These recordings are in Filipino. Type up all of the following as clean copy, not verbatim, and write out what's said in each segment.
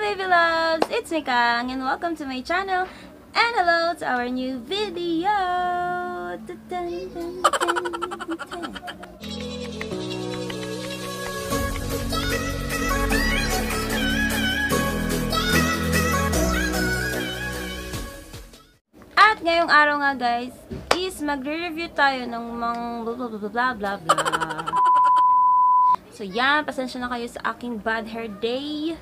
baby loves! It's me Kang and welcome to my channel and hello to our new video! At ngayong araw nga guys is magre-review tayo ng mga blah blah blah blah. So yan, pasensya na kayo sa aking bad hair day.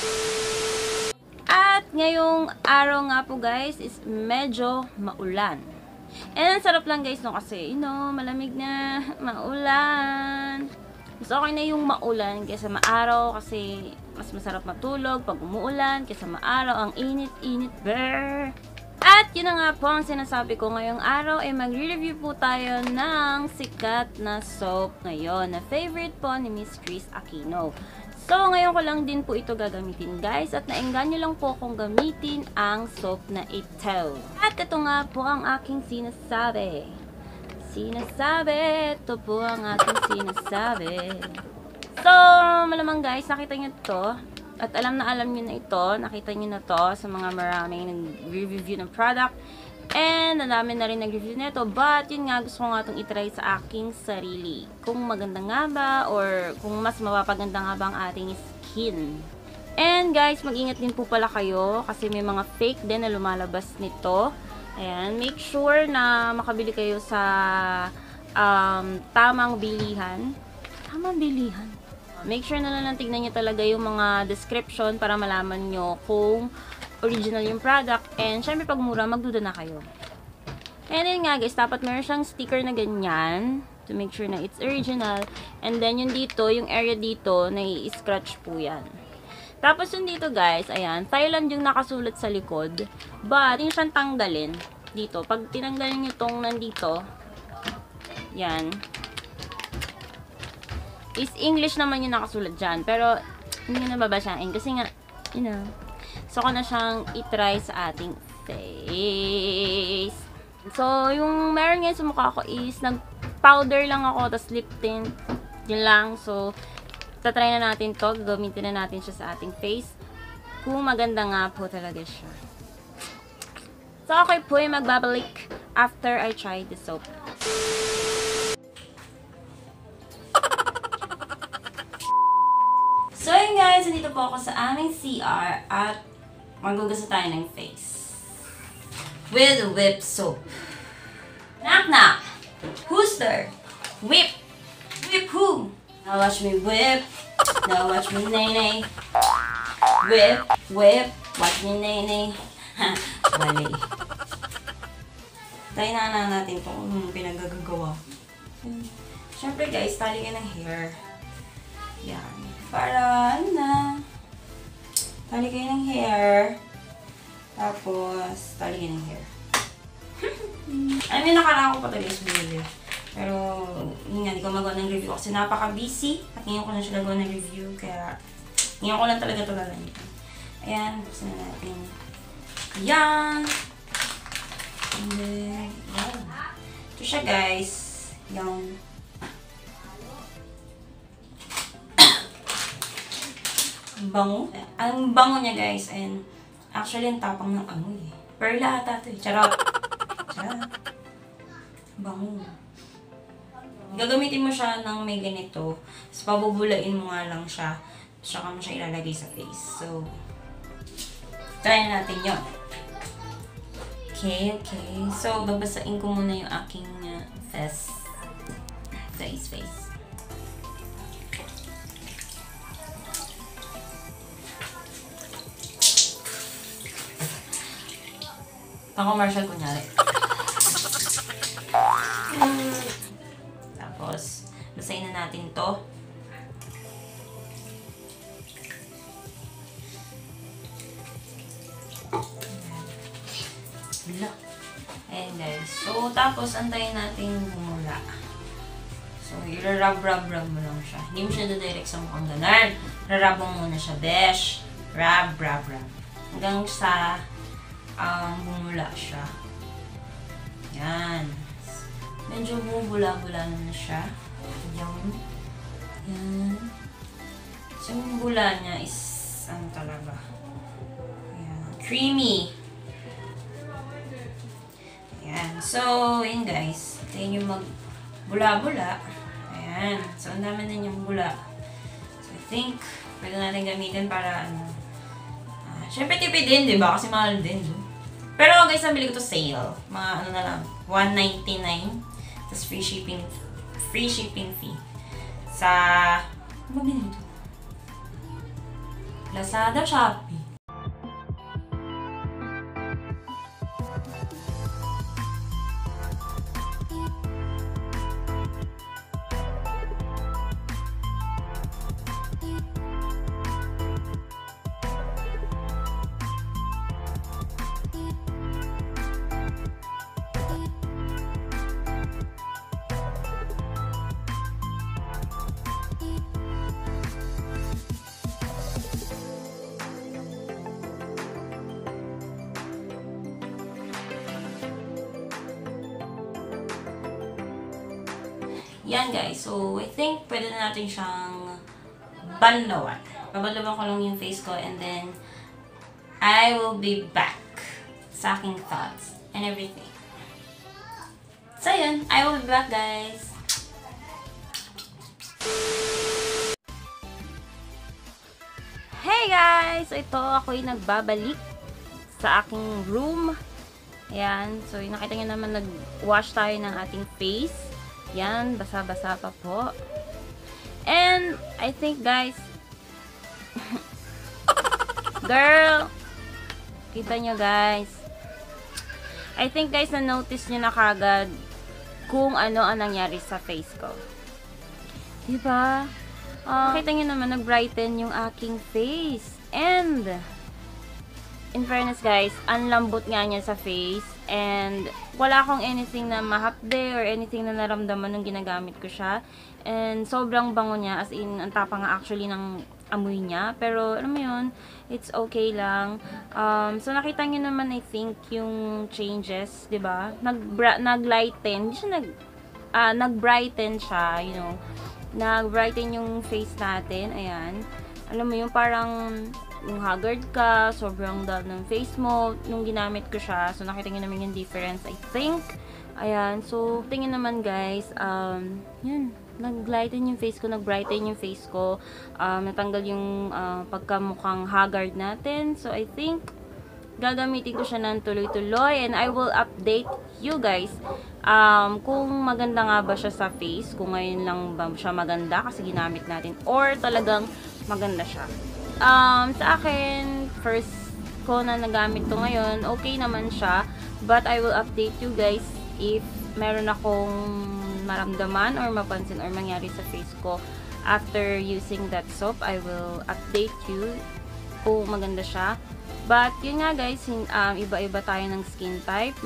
At ngayong araw nga po guys is medyo maulan. And ang sarap lang guys no kasi malamig na, maulan. Mas okay na yung maulan kaysa maaraw kasi mas masarap matulog pag umuulan kaysa maaraw. Ang init-init, brr. At yun na nga po ang sinasabi ko ngayong araw ay magre-review po tayo ng sikat na soap ngayon na favorite po ni Miss Kris Aquino. So ngayon ko lang din po ito gagamitin guys at naengganyo lang po akong gamitin ang soap na ito. At ito nga po ang aking sinasabi. Ito po ang aking sinasabi. So malamang guys nakita nyo ito. At alam nyo na ito, nakita nyo na to sa mga maraming nag-review ng product. And ang dami na rin nag-review nito. But yun nga, gusto ko nga itong itry sa aking sarili. Kung maganda nga ba or kung mas mapapaganda nga ba ang ating skin. And guys, mag-ingat din po pala kayo kasi may mga fake din na lumalabas nito. Ayan, make sure na makabili kayo sa tamang bilihan. Tamang bilihan. Make sure na lang tignan nyo talaga yung mga description para malaman nyo kung original yung product. And syempre pag mura, magduda na kayo. And then nga guys, dapat meron siyang sticker na ganyan to make sure na it's original. And then yung dito, yung area dito, nai-scratch po yan. Tapos yung dito guys, ayan, Thailand yung nakasulat sa likod. But, yung siyang tanggalin dito. Pag tinanggalin nyo itong nandito, yan. Is English naman yung nakasulat dyan. Pero, hindi na babasyain. Kasi nga, so ko na siyang itry sa ating face. So, yung meron ngayon sa mukha ko is, nag-powder lang ako, tapos lip tint. Yun lang. So, tatry na natin to. Gagamitin na natin siya sa ating face. Kung maganda nga po talaga siya. So, okay po yung magbabalik after I try the soap. So yun guys, nandito po ako sa aming CR at magugusto tayo ng face. With whip soap. Knock knock! Who's there? Whip! Whip who? Now watch me whip. Now watch me nay-nay. Whip, whip. Watch me nay-nay. Ha, bali. Try na natin itong pinagagagawa. Siyempre guys, tali ka ng hair. Yan. Para, tali kayo ng hair. Tapos, tali kayo ng hair. I mean, nakaraan ko pa talaga sa video. Pero, yun nga, hindi ko magawa ng review kasi napaka-busy. At ngayon ko na siya gagawa ng review. Kaya, ngayon ko lang talaga ito gagamitin. Ayan, buksan na natin. Ayan! And then, ayan. Ito siya guys. Yung bango. Ang bango niya guys. And actually, ang tapang ng amoy. Perla ata ito eh. Charot. Charot. Bango. Gagamitin mo siya ng may ganito. Tapos pabubulain mo nga lang siya. Saka mo siya ilalagay sa face. So, try na natin yun. Okay. So, babasain ko muna yung aking face. Pang-commercial kunyari. Tapos, basahin na natin to. Ayan guys. So, tapos, antayin natin bumula. So, i-rub mo lang siya. Hindi mo siya direct sa mukhang ganun. Rarab mo muna siya, besh. Rub. Hanggang sa bumula siya. Yan. Medyo bumula-bula na siya. Yan. So, yung bula niya is, talaga. creamy. Ayan. So, yun guys. Ito yung magbula-bula. Ayan. So, ang dami na yung bula. So, I think, pwede natin gamitin para, syempre tipid din, di ba? Kasi mahal din. Pero guys, nabili ko to sale. Mga ano na lang, $1.99. Tapos free shipping fee. Sa, ano ba binili ito? Lazada, Shopee. Yan guys, so I think pwede na natin siyang banlawan. Babalawan ko lang yung face ko and then I will be back sa aking thoughts and everything. So yun, I will be back guys. Hey guys! So ito, ako'y nagbabalik sa aking room. Ayan, so nakita nyo naman nag-wash tayo ng ating face. Yan, basa-basa pa po. And, I think guys, girl, kita nyo guys, I think guys, na-notice nyo na kagad kung ano ang nangyari sa face ko. Diba? Kita nyo naman, nag-brighten yung aking face. And, in fairness guys, ang lambot nga niya sa face. And, wala akong anything na mahapde or anything na naramdaman nung ginagamit ko siya. And, sobrang bango niya. As in, ang tapa nga actually ng amoy niya. Pero, alam mo yun, it's okay lang. So, nakita nyo naman, I think, yung changes, diba? Nag-lighten. Hindi siya nag-brighten siya, you know. Nag-brighten yung face natin. Ayan. Alam mo yun, parang yung haggard ka, sobrang dull ng face mo, nung ginamit ko siya. So, nakita nyo naman yung difference, I think. Ayan. So, tingin naman guys, yun, nag-lighten yung face ko, nag-brighten yung face ko. Natanggal yung pagkamukhang haggard natin. So, I think, gagamitin ko siya ng tuloy-tuloy and I will update you guys kung maganda nga ba siya sa face, kung ngayon lang ba siya maganda kasi ginamit natin, or talagang maganda siya. Sa akin, first ko na nagamit to ngayon, okay naman siya. But I will update you guys if meron akong maramdaman or mapansin or mangyari sa face ko after using that soap. I will update you kung maganda siya. But, yun nga guys, iba-iba tayo ng skin type.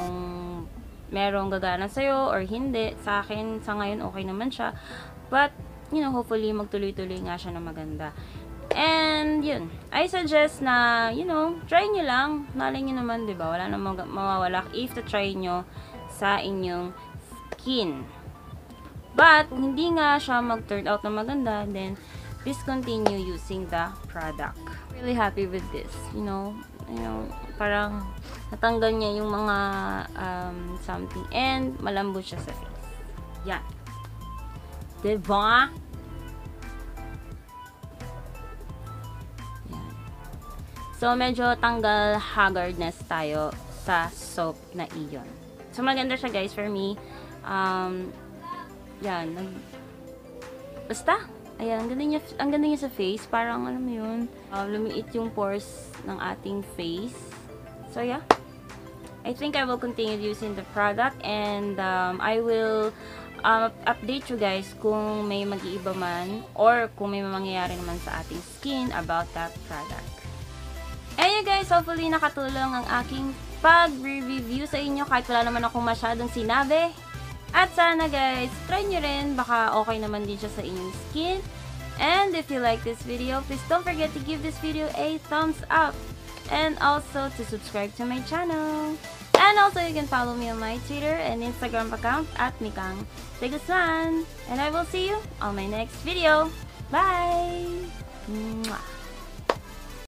Merong gagana sa'yo or hindi. Sa akin, sa ngayon, okay naman siya. But, you know, hopefully, magtuloy-tuloy nga siya na maganda. And, yun. I suggest na, you know, try nyo lang. Malay nyo naman, diba? Wala namang mawawala if to-try nyo sa inyong skin. But, kung hindi nga siya mag-turn out na maganda, then, discontinue using the product. Really happy with this, you know, parang natanggal niya yung mga something and malambot siya sa face. Yan. Diba? Yan. So, medyo tanggal haggardness tayo sa soap na iyon. So, maganda siya guys for me. Yan. Basta, ayan, ang ganda niya sa face. Parang, alam mo yun, lumiit yung pores ng ating face. So, yeah. I think I will continue using the product and I will update you guys kung may mag-iiba man or kung may mangyayari naman sa ating skin about that product. And you guys, hopefully nakatulong ang aking pag-review sa inyo kahit wala naman akong masyadong sinabi. At sana guys, try nyo rin. Baka okay naman din siya sa inyong skin. And if you like this video, please don't forget to give this video a thumbs up. And also to subscribe to my channel. And also you can follow me on my Twitter and Instagram account at Mikang Tegusan. And I will see you on my next video. Bye! Mwah!